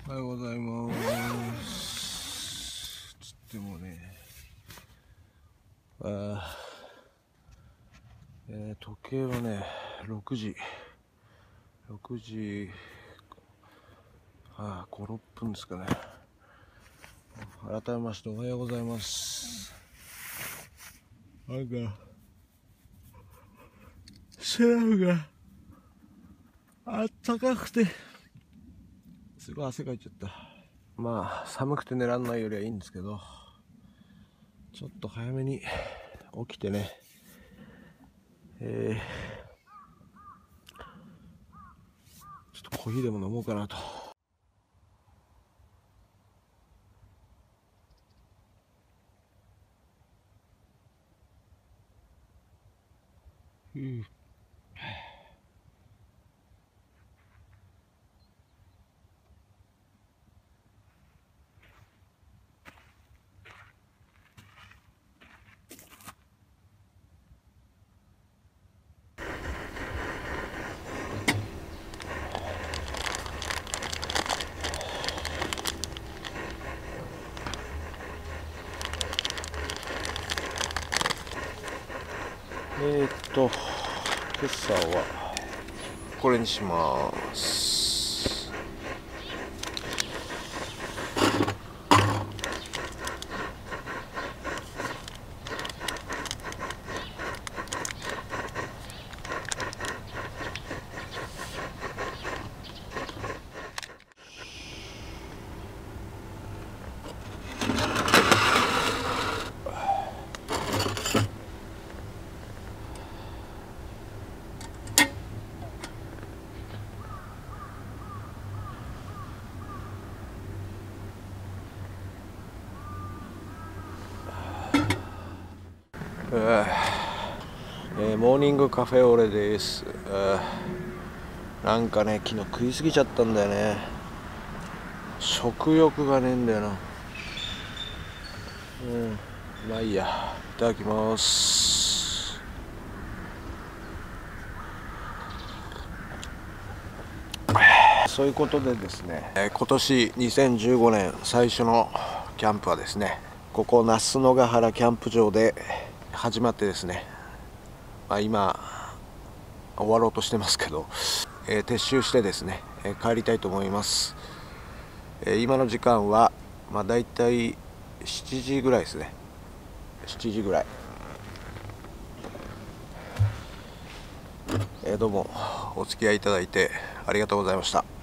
おはようございます。つってもね、時計はね、6時、5、6分ですかね。改めましておはようございます。なんか、セラフがあったかくて、すごい汗かいちゃった。まあ、寒くて寝らんないよりはいいんですけど、ちょっと早めに起きてね、ちょっとコーヒーでも飲もうかなと。今朝はこれにします。モーニングカフェオレです。なんかね、昨日食いすぎちゃったんだよね。食欲がねえんだよな。まあいいや。いただきます。そういうことでですね、今年2015年最初のキャンプはですね、ここ那須野ヶ原キャンプ場で始まってですね、今終わろうとしてますけど、撤収してですね、帰りたいと思います。今の時間はだいたい7時ぐらいですね。7時ぐらい。どうもお付き合いいただいてありがとうございました。